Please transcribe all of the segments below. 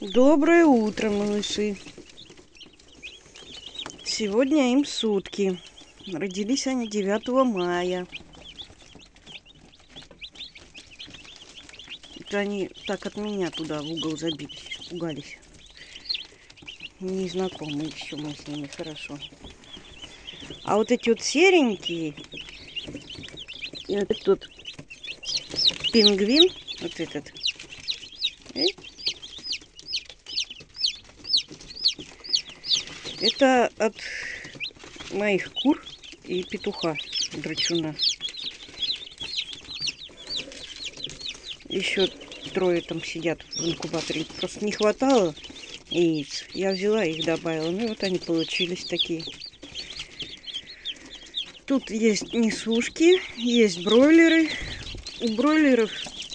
Доброе утро, малыши. Сегодня им сутки. Родились они 9 мая. Это они так от меня туда в угол забились, испугались. Незнакомы еще мы с ними хорошо. А вот эти вот серенькие, и вот этот пингвин, вот этот, это от моих кур и петуха драчуна. Еще трое там сидят в инкубаторе. Просто не хватало яиц. Я взяла их, добавила. Ну и вот они получились такие. Тут есть несушки, есть бройлеры. У бройлеров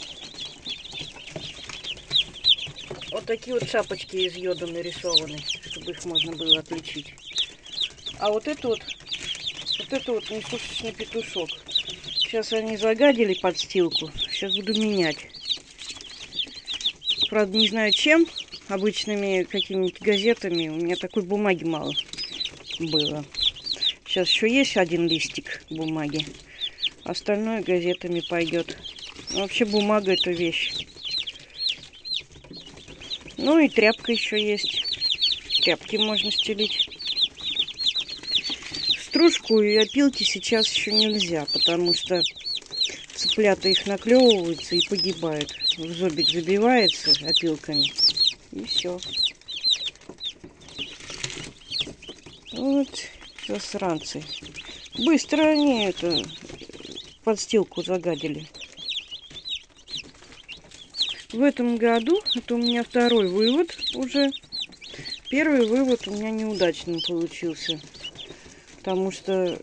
вот такие вот шапочки из йода нарисованы, чтобы их можно было отличить. А вот это вот несушечный петушок. Сейчас они загадили подстилку. Сейчас буду менять. Правда, не знаю чем. Обычными какими-нибудь газетами. У меня такой бумаги мало было. Сейчас еще есть один листик бумаги. Остальное газетами пойдет. Вообще бумага — это вещь. Ну и тряпка еще есть. Тряпки можно стелить. Стружку и опилки сейчас еще нельзя, потому что цыплята их наклевываются и погибают. В зобик забивается опилками. И все. Вот засранцы. Быстро они это подстилку загадили. В этом году, это у меня второй вывод уже. Первый вывод у меня неудачным получился. Потому что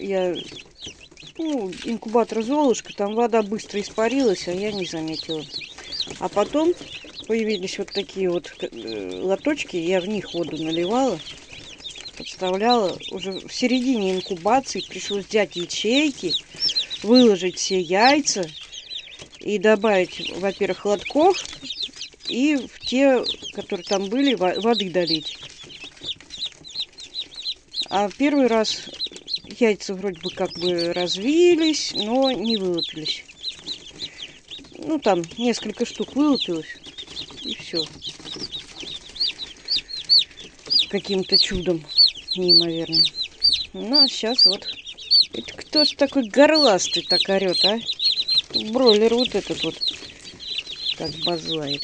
инкубатор Золушка, там вода быстро испарилась, а я не заметила. А потом появились вот такие вот лоточки, я в них воду наливала, подставляла. Уже в середине инкубации пришлось взять ячейки, выложить все яйца и добавить, во-первых, лотков, и в те, которые там были, воды долить. А первый раз яйца вроде бы как бы развились, но не вылупились. Ну, там несколько штук вылупилось, и все. Каким-то чудом неимоверным. Ну, а сейчас вот. Это кто ж такой горластый так орет, а? Бройлер вот этот вот так базлает.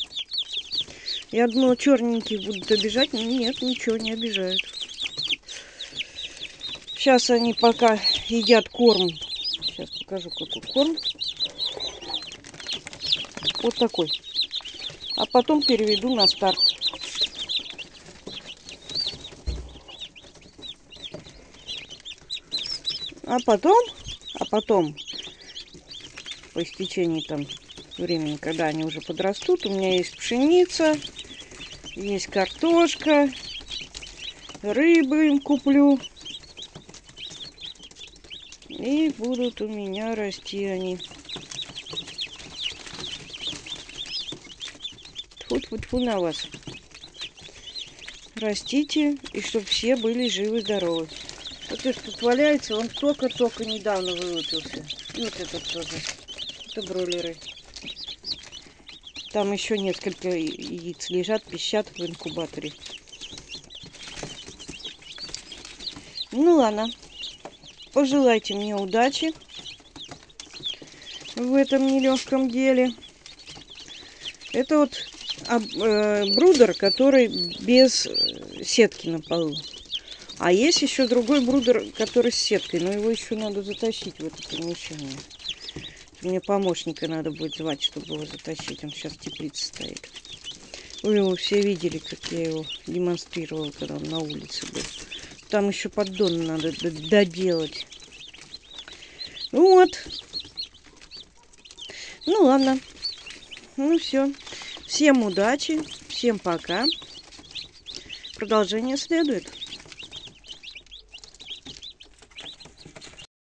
Я думала, черненькие будут обижать, но нет, ничего не обижают. Сейчас они пока едят корм. Сейчас покажу, какой корм. Вот такой. А потом переведу на старт. А потом, по истечении там времени, когда они уже подрастут, у меня есть пшеница, есть картошка, рыбы им куплю. И будут у меня расти они. Тьфу-тьфу-тьфу на вас. Растите, и чтобы все были живы-здоровы. Вот этот тут валяется, он только-только недавно вылупился. И вот этот тоже. Это бройлеры. Там еще несколько яиц лежат, пищат в инкубаторе. Ну ладно. Пожелайте мне удачи в этом нелегком деле. Это вот брудер, который без сетки на полу. А есть еще другой брудер, который с сеткой, но его еще надо затащить в это помещение. Мне помощника надо будет звать, чтобы его затащить. Он сейчас в теплице стоит. Вы его все видели, как я его демонстрировала, когда он на улице был. Там еще поддон надо доделать. Вот. Ну ладно. Ну все. Всем удачи. Всем пока. Продолжение следует.